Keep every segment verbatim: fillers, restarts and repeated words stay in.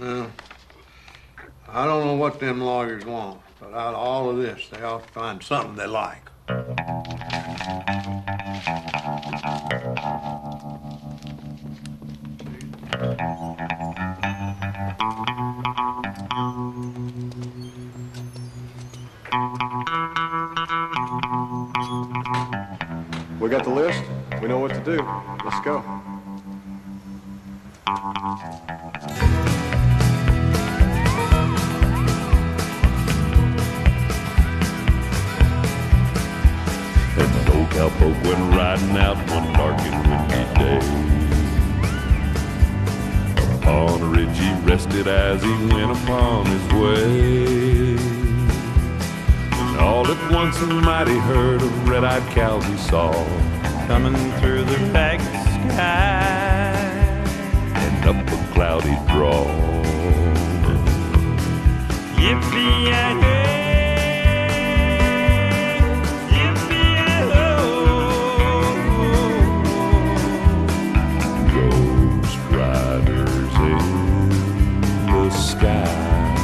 Uh, I don't know what them lawyers want, but out of all of this, they ought to find something they like. We got the list. We know what to do. Let's go. And the old cowpoke went riding out one dark and windy day. Upon a ridge he rested as he went upon his way. And all at once a mighty herd of red-eyed cows he saw, coming through the ragged sky and up a cloudy draw. Yippee-yi-yay, yippee-yi-ho, Ghost riders in the sky.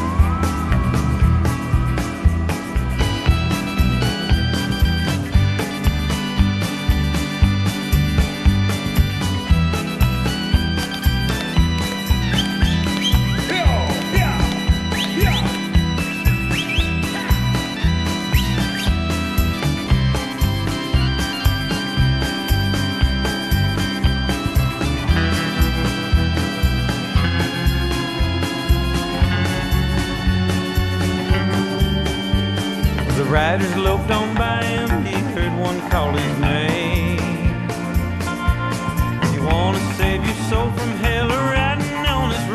The riders loped on by him, he heard one call his name. You wanna save your soul from hell or riding on this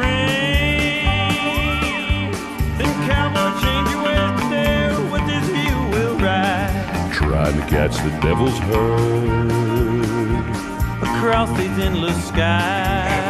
range? Then cowboy, change your ways there, with this you will ride. Trying to catch the devil's herd Across these endless skies.